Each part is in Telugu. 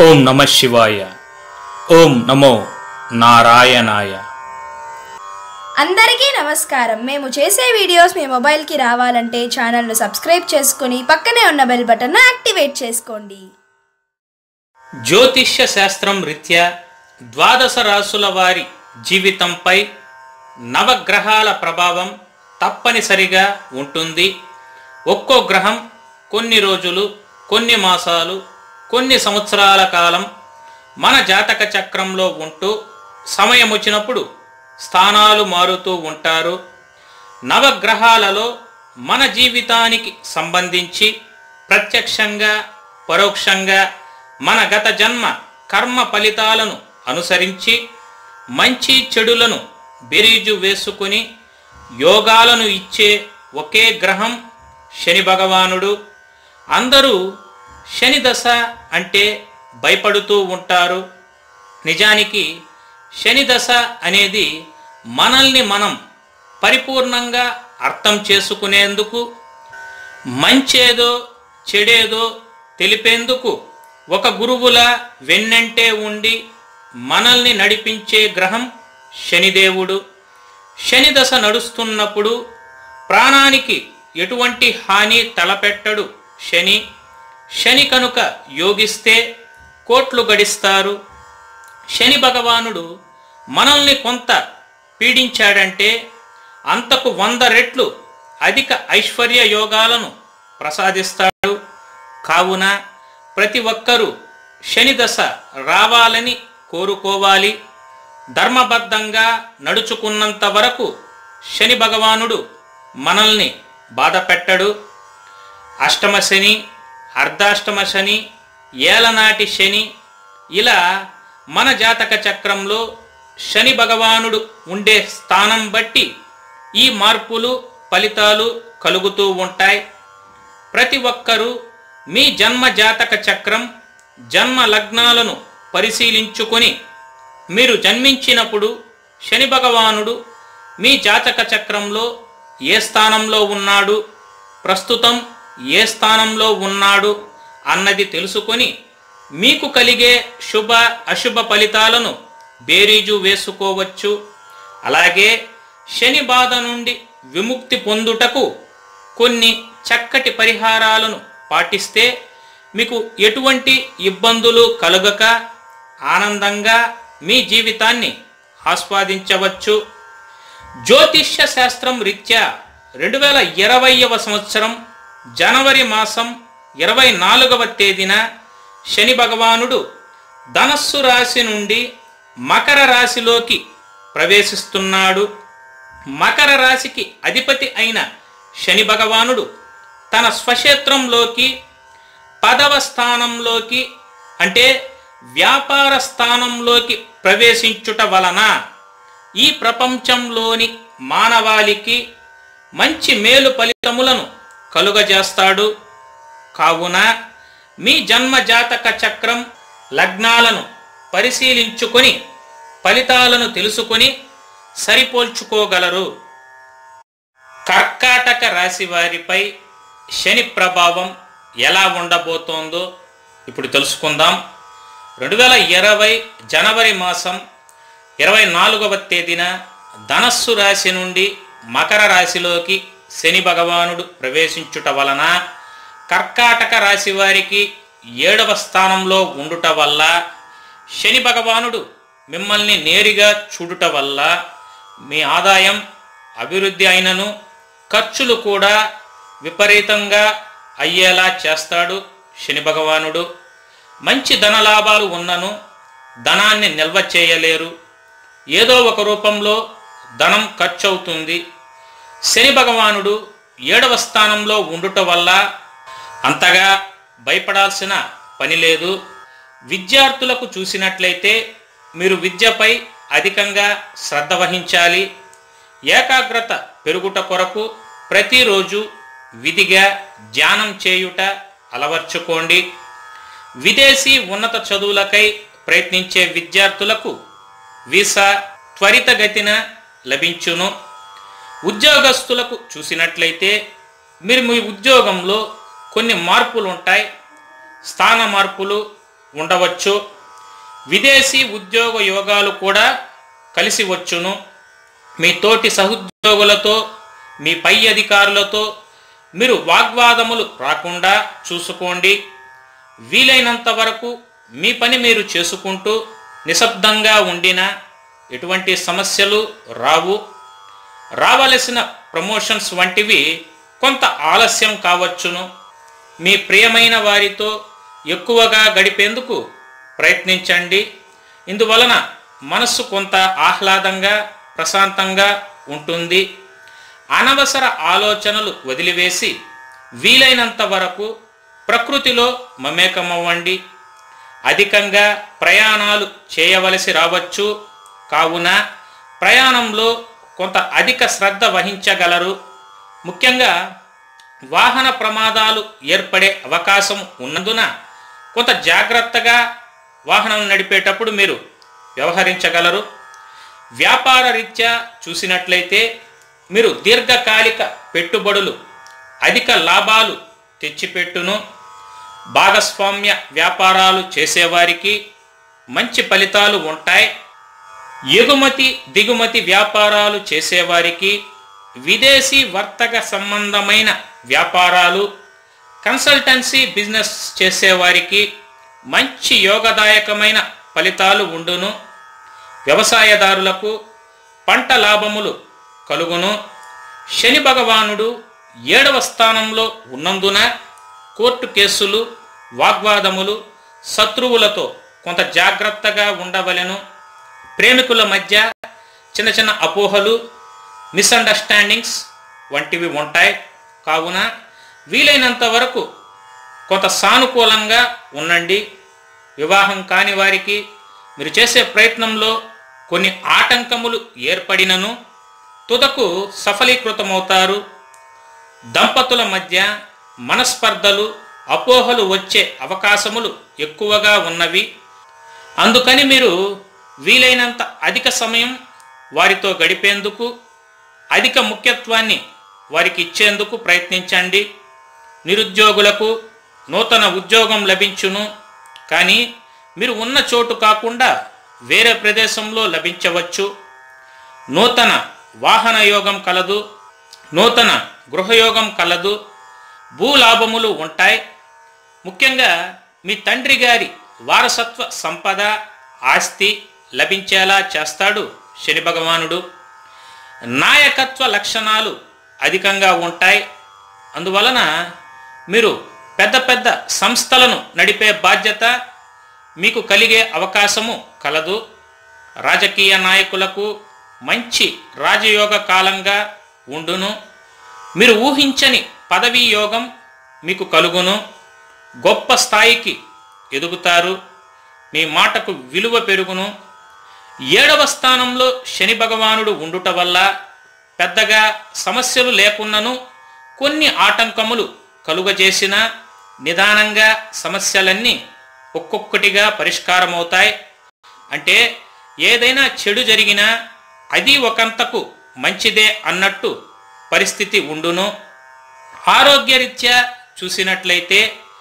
ఓం నమ శివాయ. ఓం నమో నారాయణాయ. అందరికీ నమస్కారం. మేము చేసే వీడియోస్ మీ మొబైల్కి రావాలంటే ఛానల్ను సబ్స్క్రైబ్ చేసుకుని పక్కనే ఉన్న బెల్ బటన్ను యాక్టివేట్ చేసుకోండి. జ్యోతిష్య శాస్త్రం రీత్యా ద్వాదశ రాసుల వారి జీవితంపై నవగ్రహాల ప్రభావం తప్పనిసరిగా ఉంటుంది. ఒక్కో గ్రహం కొన్ని రోజులు, కొన్ని మాసాలు, కొన్ని సంవత్సరాల కాలం మన జాతక చక్రంలో ఉంటూ సమయం వచ్చినప్పుడు స్థానాలు మారుతూ ఉంటారు. నవగ్రహాలలో మన జీవితానికి సంబంధించి ప్రత్యక్షంగా పరోక్షంగా మన గత జన్మ కర్మ ఫలితాలను అనుసరించి మంచి చెడులను బెరీజు వేసుకుని యోగాలను ఇచ్చే ఒకే గ్రహం శని భగవానుడు. అందరూ శని దశ అంటే భయపడుతూ ఉంటారు. నిజానికి శని దశ అనేది మనల్ని మనం పరిపూర్ణంగా అర్థం చేసుకునేందుకు, మంచేదో చెడేదో తెలిపేందుకు ఒక గురువులా వెన్నంటే ఉండి మనల్ని నడిపించే గ్రహం శనిదేవుడు. శని దశ నడుస్తున్నప్పుడు ప్రాణానికి ఎటువంటి హాని తలపెట్టడు శని. శని కనుక యోగిస్తే కోట్లు గడిస్తారు. శని భగవానుడు మనల్ని కొంత పీడించాడంటే అంతకు 100 రెట్లు అధిక ఐశ్వర్య యోగాలను ప్రసాదిస్తాడు. కావున ప్రతి ఒక్కరూ శని దశ రావాలని కోరుకోవాలి. ధర్మబద్ధంగా నడుచుకున్నంత వరకు శని భగవానుడు మనల్ని బాధ పెట్టడు. అష్టమ శని, అర్ధాష్టమ శని, ఏలనాటి శని, ఇలా మన జాతక చక్రంలో శని భగవానుడు ఉండే స్థానం బట్టి ఈ మార్పులు ఫలితాలు కలుగుతూ ఉంటాయి. ప్రతి ఒక్కరూ మీ జన్మ జాతక చక్రం, జన్మ లగ్నాలను పరిశీలించుకొని మీరు జన్మించినప్పుడు శని భగవానుడు మీ జాతక చక్రంలో ఏ స్థానంలో ఉన్నాడు, ప్రస్తుతం ఏ స్థానంలో ఉన్నాడు అన్నది తెలుసుకొని మీకు కలిగే శుభ అశుభ ఫలితాలను బేరీజు వేసుకోవచ్చు. అలాగే శని బాధ నుండి విముక్తి పొందుటకు కొన్ని చక్కటి పరిహారాలను పాటిస్తే మీకు ఎటువంటి ఇబ్బందులు కలుగక ఆనందంగా మీ జీవితాన్ని ఆస్వాదించవచ్చు. జ్యోతిష్య శాస్త్రం రీత్యా 2020వ సంవత్సరం జనవరి మాసం 24వ తేదీన శని భగవానుడు ధనస్సు రాశి నుండి మకర రాశిలోకి ప్రవేశిస్తున్నాడు. మకర రాశికి అధిపతి అయిన శని భగవానుడు తన స్వక్షేత్రంలోకి 10వ స్థానంలోకి అంటే వ్యాపార స్థానంలోకి ప్రవేశించుట వలన ఈ ప్రపంచంలోని మానవాళికి మంచి మేలు ఫలితములను కలుగజేస్తాడు. కావున మీ జన్మ జాతక చక్రం లగ్నాలను పరిశీలించుకొని ఫలితాలను తెలుసుకొని సరిపోల్చుకోగలరు. కర్కాటక రాశి వారిపై శని ప్రభావం ఎలా ఉండబోతోందో ఇప్పుడు తెలుసుకుందాం. 2020 జనవరి మాసం 24వ తేదీన ధనస్సు రాశి నుండి మకర రాశిలోకి శని భగవానుడు ప్రవేశించుట వలన కర్కాటక రాశి వారికి 7వ స్థానంలో ఉండుట వల్ల శని భగవానుడు మిమ్మల్ని నేరుగా చూడుట వల్ల మీ ఆదాయం అభివృద్ధి అయినను ఖర్చులు కూడా విపరీతంగా అయ్యేలా చేస్తాడు శని భగవానుడు. మంచి ధనలాభాలు ఉన్నను ధనాన్ని నిల్వ చేయలేరు. ఏదో ఒక రూపంలో ధనం ఖర్చు అవుతుంది. శని భగవానుడు 7వ స్థానంలో ఉండుట వల్ల అంతగా భయపడాల్సిన పని లేదు. విద్యార్థులకు చూసినట్లయితే మీరు విద్యపై అధికంగా శ్రద్ధ వహించాలి. ఏకాగ్రత పెరుగుట కొరకు ప్రతిరోజు విధిగా ధ్యానం చేయుట అలవర్చుకోండి. విదేశీ ఉన్నత చదువులకై ప్రయత్నించే విద్యార్థులకు వీసా త్వరితగతిన లభించును. ఉద్యోగస్తులకు చూసినట్లయితే మీరు మీ ఉద్యోగంలో కొన్ని మార్పులు ఉంటాయి. స్థాన మార్పులు, ఉండవచ్చు. విదేశీ ఉద్యోగ యోగాలు కూడా కలిసి వచ్చును. మీ తోటి సహోద్యోగులతో, మీ పై అధికారులతో మీరు వాగ్వాదములు రాకుండా చూసుకోండి. వీలైనంత వరకు మీ పని మీరు చేసుకుంటూ నిశ్శబ్దంగా ఉండినా ఎటువంటి సమస్యలు రావు. రావలసిన ప్రమోషన్స్ వంటివి కొంత ఆలస్యం కావచ్చును. మీ ప్రియమైన వారితో ఎక్కువగా గడిపేందుకు ప్రయత్నించండి. ఇందువలన మనస్సు కొంత ఆహ్లాదంగా, ప్రశాంతంగా ఉంటుంది. అనవసర ఆలోచనలు వదిలివేసి వీలైనంత వరకు ప్రకృతిలో మమేకమవ్వండి. అధికంగా ప్రయాణాలు చేయవలసి రావచ్చు. కావున ప్రయాణంలో కొంత అధిక శ్రద్ధ వహించగలరు. ముఖ్యంగా వాహన ప్రమాదాలు ఏర్పడే అవకాశం ఉన్నందున కొంత జాగ్రత్తగా వాహనం నడిపేటప్పుడు మీరు వ్యవహరించగలరు. వ్యాపార రీత్యా చూసినట్లయితే మీరు దీర్ఘకాలిక పెట్టుబడులు అధిక లాభాలు తెచ్చిపెట్టును. భాగస్వామ్య వ్యాపారాలు చేసేవారికి మంచి ఫలితాలు ఉంటాయి. ఎగుమతి దిగుమతి వ్యాపారాలు చేసేవారికి, విదేశీ వర్తక సంబంధమైన వ్యాపారాలు, కన్సల్టెన్సీ బిజినెస్ చేసేవారికి మంచి యోగదాయకమైన ఫలితాలు ఉండును. వ్యవసాయదారులకు పంట లాభములు కలుగును. శని భగవానుడు 7వ స్థానంలో ఉన్నందున కోర్టు కేసులు, వాగ్వాదములు, శత్రువులతో కొంత జాగ్రత్తగా ఉండవలెను. ప్రేమికుల మధ్య చిన్న చిన్న అపోహలు, మిస్అండర్స్టాండింగ్స్ వంటివి ఉంటాయి. కావున వీలైనంత వరకు కొంత సానుకూలంగా ఉండండి. వివాహం కాని వారికి మీరు చేసే ప్రయత్నంలో కొన్ని ఆటంకములు ఏర్పడినను తుదకు సఫలీకృతమవుతారు. దంపతుల మధ్య మనస్పర్ధలు, అపోహలు వచ్చే అవకాశములు ఎక్కువగా ఉన్నవి. అందుకని మీరు వీలైనంత అధిక సమయం వారితో గడిపేందుకు, అధిక ముఖ్యత్వాన్ని వారికి ఇచ్చేందుకు ప్రయత్నించండి. నిరుద్యోగులకు నూతన ఉద్యోగం లభించును. కానీ మీరు ఉన్న చోటు కాకుండా వేరే ప్రదేశంలో లభించవచ్చు. నూతన వాహన యోగం కలదు. నూతన గృహయోగం కలదు. భూలాభములు ఉంటాయి. ముఖ్యంగా మీ తండ్రి గారి వారసత్వ సంపద, ఆస్తి లభించేలా చేస్తాడు శని భగవానుడు. నాయకత్వ లక్షణాలు అధికంగా ఉంటాయి. అందువలన మీరు పెద్ద పెద్ద సంస్థలను నడిపే బాధ్యత మీకు కలిగే అవకాశము కలదు. రాజకీయ నాయకులకు మంచి రాజయోగ కాలంగా ఉండును. మీరు ఊహించని పదవీ యోగం మీకు కలుగును. గొప్ప స్థాయికి ఎదుగుతారు. మీ మాటకు విలువ పెరుగును. 7వ స్థానంలో శని భగవానుడు ఉండుట వల్ల పెద్దగా సమస్యలు లేకున్నను కొన్ని ఆటంకములు కలుగజేసిన నిదానంగా సమస్యలన్నీ ఒక్కొక్కటిగా పరిష్కారమవుతాయి. అంటే ఏదైనా చెడు జరిగినా అది ఒకంతకు మంచిదే అన్నట్టు పరిస్థితి ఉండును. ఆరోగ్యరీత్యా చూసినట్లయితే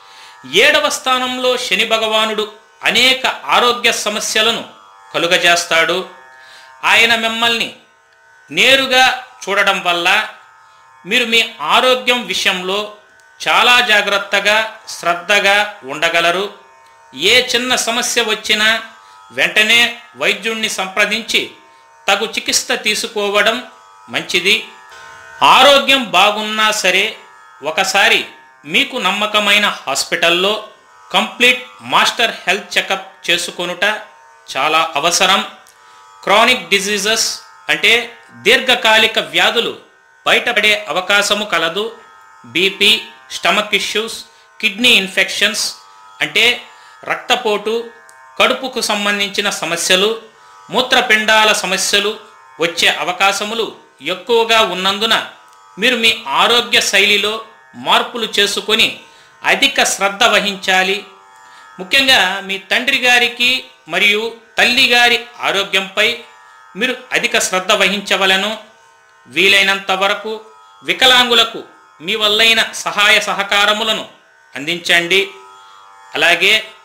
7వ స్థానంలో శని భగవానుడు అనేక ఆరోగ్య సమస్యలను కలుగజేస్తాడు. ఆయన మిమ్మల్ని నేరుగా చూడడం వల్ల మీరు మీ ఆరోగ్యం విషయంలో చాలా జాగ్రత్తగా, శ్రద్ధగా ఉండగలరు. ఏ చిన్న సమస్య వచ్చినా వెంటనే వైద్యుణ్ణి సంప్రదించి తగు చికిత్స తీసుకోవడం మంచిది. ఆరోగ్యం బాగున్నా సరే ఒకసారి మీకు నమ్మకమైన హాస్పిటల్లో కంప్లీట్ మాస్టర్ హెల్త్ చెకప్ చేసుకొనుట చాలా అవసరం. క్రానిక్ డిజీజెస్ అంటే దీర్ఘకాలిక వ్యాధులు బయటపడే అవకాశము కలదు. BP, stomach issues, kidney infections అంటే రక్తపోటు, కడుపుకు సంబంధించిన సమస్యలు, మూత్రపిండాల సమస్యలు వచ్చే అవకాశములు ఎక్కువగా ఉన్నందున మీరు మీ ఆరోగ్య శైలిలో మార్పులు చేసుకొని అధిక శ్రద్ధ వహించాలి. ముఖ్యంగా మీ తండ్రి గారికి మరియు తల్లి గారి ఆరోగ్యంపై మీరు అధిక శ్రద్ధ వహించవలను. వీలైనంత వరకు వికలాంగులకు మీ వల్లైన సహాయ సహకారములను అందించండి. అలాగే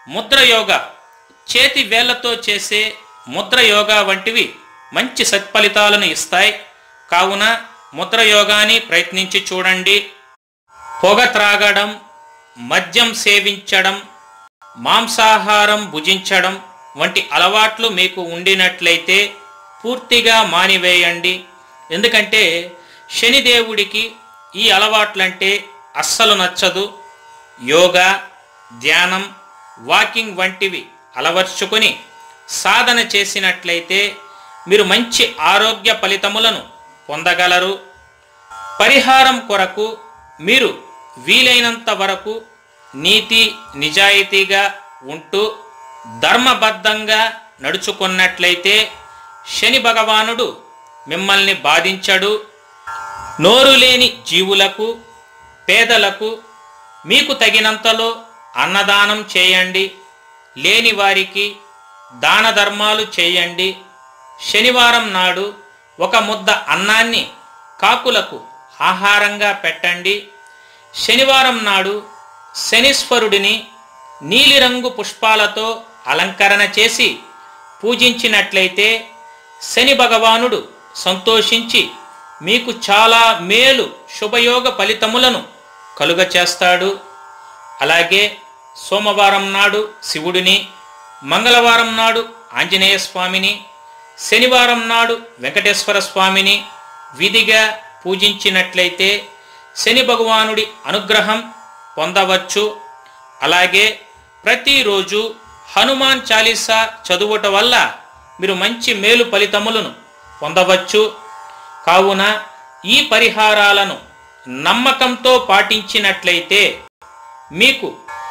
ముద్ర యోగా, చేతి వేళ్లతో చేసే ముద్ర యోగా వంటివి మంచి సత్ఫలితాలను ఇస్తాయి. కావున ముద్ర యోగాని ప్రయత్నించి చూడండి. పొగ త్రాగడం, మద్యం సేవించడం, మాంసాహారం భుజించడం వంటి అలవాట్లు మీకు ఉండినట్లయితే పూర్తిగా మానివేయండి. ఎందుకంటే శనిదేవుడికి ఈ అలవాట్లంటే అస్సలు నచ్చదు. యోగా, ధ్యానం, వాకింగ్ వంటివి అలవర్చుకొని సాధన చేసినట్లయితే మీరు మంచి ఆరోగ్య ఫలితములను పొందగలరు. పరిహారం కొరకు మీరు వీలైనంత వరకు నీతి నిజాయితీగా ఉంటూ ధర్మబద్ధంగా నడుచుకున్నట్లయితే శని భగవానుడు మిమ్మల్ని బాధించడు. నోరు లేని జీవులకు, పేదలకు మీకు తగినంతలో అన్నదానం చేయండి. లేని వారికి దాన ధర్మాలు చేయండి. శనివారం నాడు ఒక ముద్ద అన్నాన్ని కాకులకు ఆహారంగా పెట్టండి. శనివారం నాడు శనీశ్వరుడిని నీలిరంగు పుష్పాలతో అలంకరణ చేసి పూజించినట్లయితే శని భగవానుడు సంతోషించి మీకు చాలా మేలు శుభయోగ ఫలితములను కలుగచేస్తాడు. అలాగే సోమవారం నాడు శివుడిని, మంగళవారం నాడు ఆంజనేయ స్వామిని, శనివారం నాడు వెంకటేశ్వర స్వామిని విధిగా పూజించినట్లయితే శని భగవానుడి అనుగ్రహం పొందవచ్చు. అలాగే ప్రతిరోజు హనుమాన్ చాలీసా చదువుట వల్ల మీరు మంచి మేలు ఫలితములను పొందవచ్చు. కావున ఈ పరిహారాలను నమ్మకంతో పాటించినట్లయితే మీకు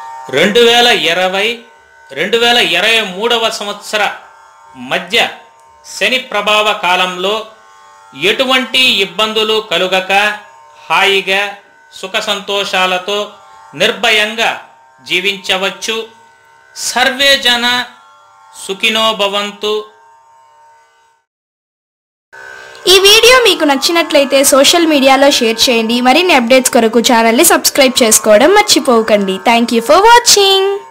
2020-2023 సంవత్సర మధ్య శని ప్రభావ కాలంలో ఎటువంటి ఇబ్బందులు కలుగక హాయిగా సుఖ సంతోషాలతో నిర్భయంగా జీవించవచ్చు. సర్వే జన సుఖినో భవంతు. ఈ వీడియో మీకు నచ్చినట్లయితే సోషల్ మీడియాలో షేర్ చేయండి. మరిన్ని అప్డేట్స్ కొరకు ఛానల్ని సబ్స్క్రైబ్ చేసుకోవడం మర్చిపోకండి. Thank you for watching.